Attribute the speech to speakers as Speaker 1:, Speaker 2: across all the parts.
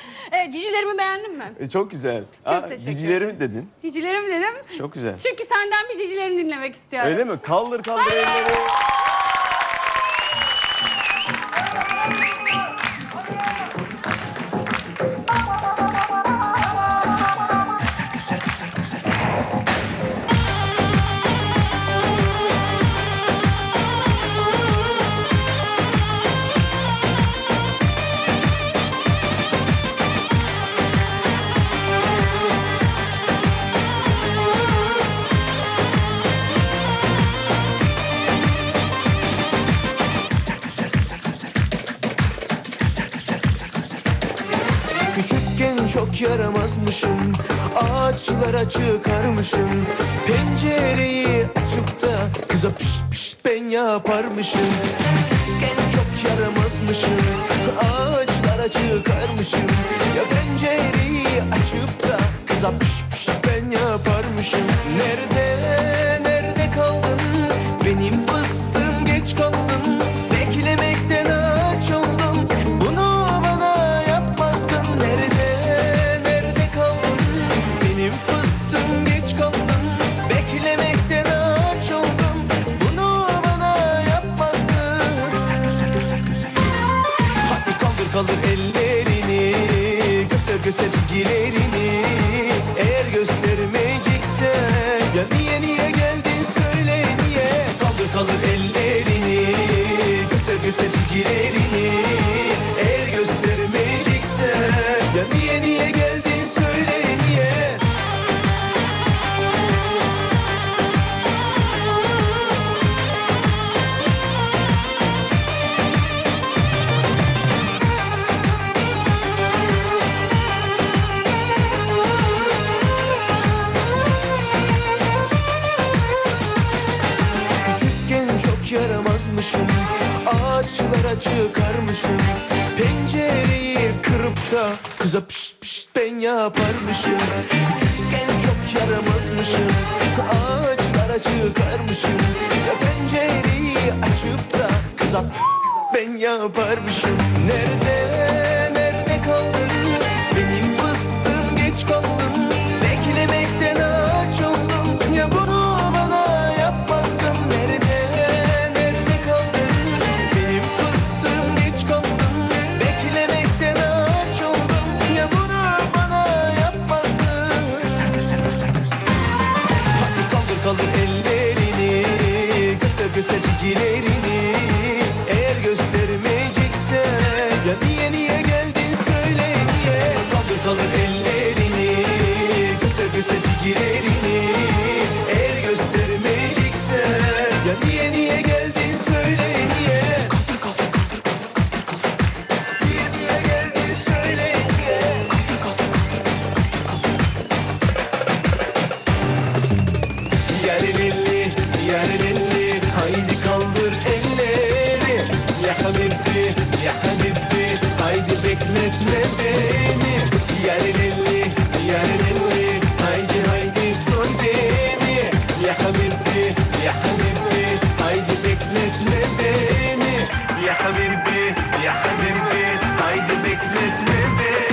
Speaker 1: Cicilerimi beğendin mi?
Speaker 2: Çok güzel.
Speaker 1: Çok teşekkür
Speaker 2: Cicilerimi
Speaker 1: ederim.
Speaker 2: dedin.
Speaker 1: Cicilerimi dedim.
Speaker 2: Çok güzel.
Speaker 1: Çünkü senden bir cicilerini dinlemek istiyorum.
Speaker 2: Öyle mi? Kaldır kaldır elleri.
Speaker 3: Küçükken çok yaramazmışım, ağaçlara çıkarmışım. Pencereyi açıp da kıza pişt pişt ben yaparmışım. Küçükken çok yaramazmışım, ağaçlara çıkarmışım. Ya pencereyi açıp da kıza pişt pişt ben yaparmışım. Nerede kaldın benim fıstığım, geç kaldın. Beklemekten aç oldum, bunu bana yapmazdın. Nerede kaldın benim fıstığım, geç kaldın. Beklemekten aç oldum, bunu bana yapmazdın. Güzel. Hadi kaldır ellerini, göster cicilerini. Eğer göstermeyeceksen ya niye geldin söyle niye. Kaldır ellerini, göster cicilerini. Eğer göstermeyeceksen ya niye geldin söyle niye. Küçükken çok yaramazmışım, ağaçlara çıkarmışım. Pencereyi kırıp da kıza pişt pişt ben yaparmışım. Küçükken çok yaramazmışım, ağaçlara çıkarmışım. Ya pencereyi açıp da kıza ben yaparmışım. Nerede kaldın benim fıstığım, geç kaldın. Beklemekten aç oldum, ya bunu bana yapmazdın. Nerede kaldın benim fıstığım, geç kaldın. Beklemekten aç oldum, ya bunu bana yapmazdın. Hadi kaldır ellerini, göster cicilerini. Eğer göstermeyeceksen ya niye geldin söyle niye. Kaldır ellerini, göster cicilerini. Eğer göstermeyeceksen ya niye geldin söyle niye. Niye geldin söyle niye. Yarelelli, haydi kaldır elleri. Ya habibi, haydi bekletme beni. Yarelelli, haydi sor beni. Ya habibi, haydi bekletme beni. Ya habibi, haydi bekletme beni.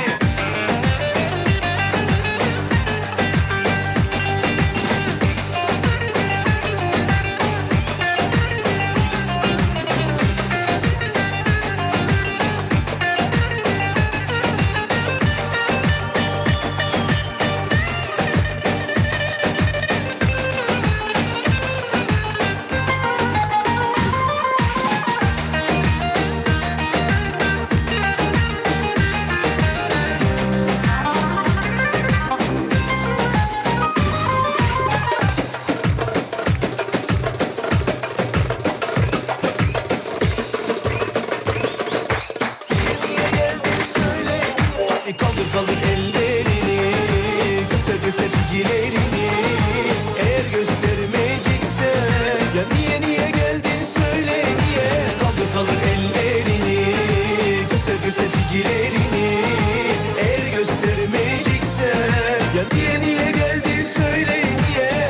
Speaker 3: Kaldır ellerini, göster cicilerini. Eğer göstermeyeceksen ya niye geldin söyle niye. Kaldır ellerini, göster cicilerini. Eğer göstermeyeceksen ya niye geldin söyle niye.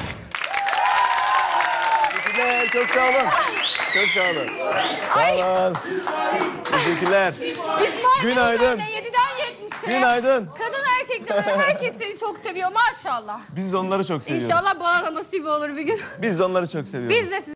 Speaker 2: Teşekkürler. Çok sağ olun. Çok sağ olun. Sağ olun. Teşekkürler.
Speaker 1: İsmail
Speaker 2: Günaydın.
Speaker 1: Bey, 7 70'den 70'e.
Speaker 2: Günaydın.
Speaker 1: Kadın erkek demeden herkes seni çok seviyor maşallah.
Speaker 2: Biz onları çok seviyoruz.
Speaker 1: İnşallah bana da nasip olur bir gün.
Speaker 2: Biz onları çok seviyoruz.
Speaker 1: Biz de sizi